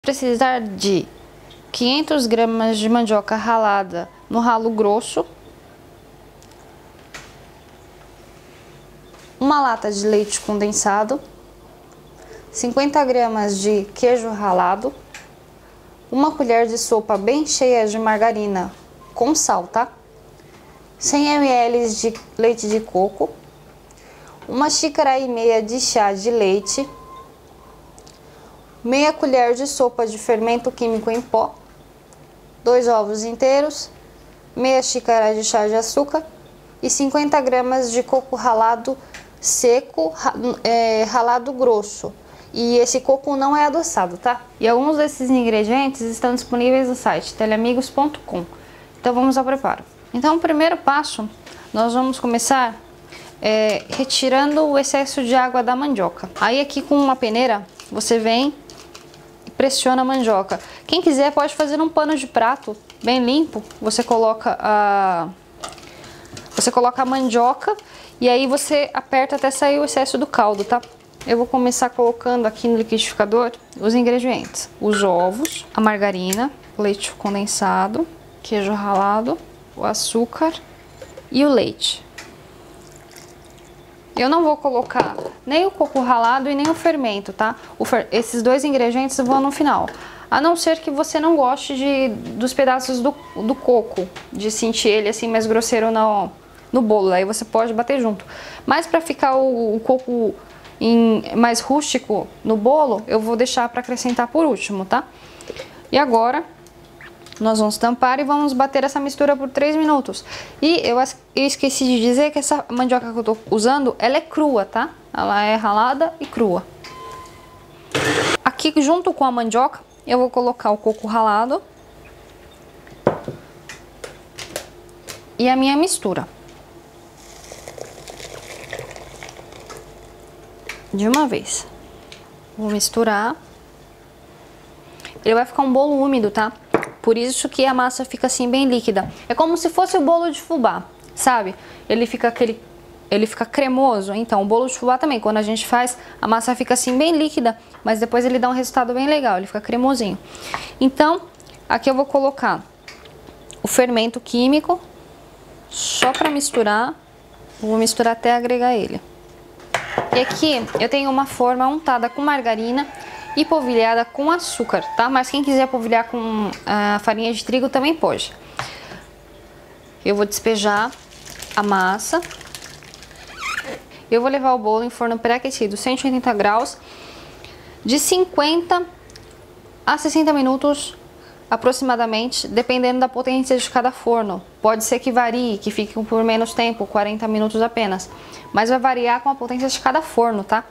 Precisar de 500 gramas de mandioca ralada no ralo grosso, uma lata de leite condensado, 50 gramas de queijo ralado, uma colher de sopa bem cheia de margarina com sal, tá? 100 ml de leite de coco, uma xícara e meia de chá de leite, meia colher de sopa de fermento químico em pó, 2 ovos inteiros, meia xícara de chá de açúcar e 50 gramas de coco ralado seco, ralado grosso. E esse coco não é adoçado, tá? E alguns desses ingredientes estão disponíveis no site teleamigos.com. Então vamos ao preparo. Então, o primeiro passo, nós vamos começar retirando o excesso de água da mandioca. Aí aqui com uma peneira, você vem e pressiona a mandioca. Quem quiser pode fazer um pano de prato bem limpo. Você coloca a mandioca e aí você aperta até sair o excesso do caldo, tá? Eu vou começar colocando aqui no liquidificador os ingredientes: os ovos, a margarina, o leite condensado, queijo ralado, o açúcar e o leite. Eu não vou colocar nem o coco ralado e nem o fermento, tá? Esses dois ingredientes vão no final. A não ser que você não goste dos pedaços do coco, de sentir ele assim mais grosseiro no bolo, aí você pode bater junto. Mas para ficar o coco mais rústico no bolo, eu vou deixar para acrescentar por último, tá? E agora nós vamos tampar e vamos bater essa mistura por 3 minutos. E eu esqueci de dizer que essa mandioca que eu tô usando, ela é crua, tá? Ela é ralada e crua. Aqui junto com a mandioca, eu vou colocar o coco ralado e a minha mistura. De uma vez. Vou misturar. Ele vai ficar um bolo úmido, tá? Por isso que a massa fica assim bem líquida. É como se fosse o bolo de fubá, sabe? Ele fica cremoso. Então, o bolo de fubá também, quando a gente faz, a massa fica assim bem líquida, mas depois ele dá um resultado bem legal, ele fica cremosinho. Então, aqui eu vou colocar o fermento químico, só para misturar. Vou misturar até agregar ele. E aqui eu tenho uma forma untada com margarina e polvilhada com açúcar, tá? Mas quem quiser polvilhar com farinha de trigo também pode. Eu vou despejar a massa. Eu vou levar o bolo em forno pré-aquecido, 180 graus, de 50 a 60 minutos aproximadamente, dependendo da potência de cada forno. Pode ser que varie, que fique por menos tempo, 40 minutos apenas. Mas vai variar com a potência de cada forno, tá?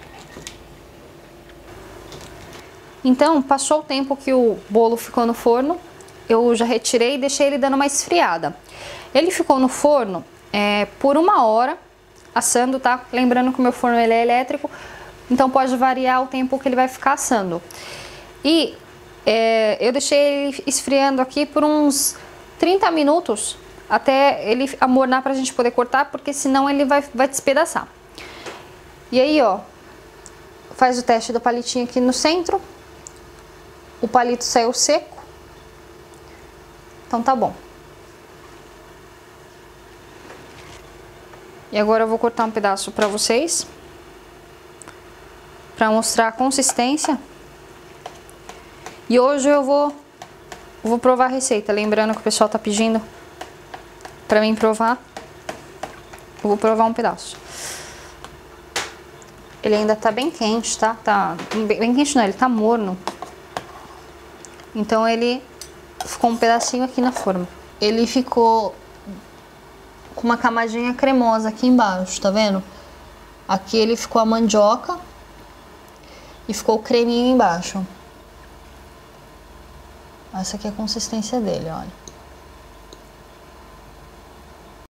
Então, passou o tempo que o bolo ficou no forno, eu já retirei e deixei ele dando uma esfriada. Ele ficou no forno por 1 hora, assando, tá? Lembrando que o meu forno ele é elétrico, então pode variar o tempo que ele vai ficar assando. E eu deixei ele esfriando aqui por uns 30 minutos, até ele amornar pra gente poder cortar, porque senão ele vai despedaçar. E aí, ó, faz o teste do palitinho aqui no centro. O palito saiu seco, então tá bom. E agora eu vou cortar um pedaço pra vocês, pra mostrar a consistência. E hoje eu vou provar a receita, lembrando que o pessoal tá pedindo pra mim provar. Eu vou provar um pedaço. Ele ainda tá bem quente, tá? Bem quente não, ele tá morno. Então ele ficou um pedacinho aqui na forma. Ele ficou com uma camadinha cremosa aqui embaixo, tá vendo? Aqui ele ficou a mandioca e ficou o creminho embaixo. Essa aqui é a consistência dele, olha.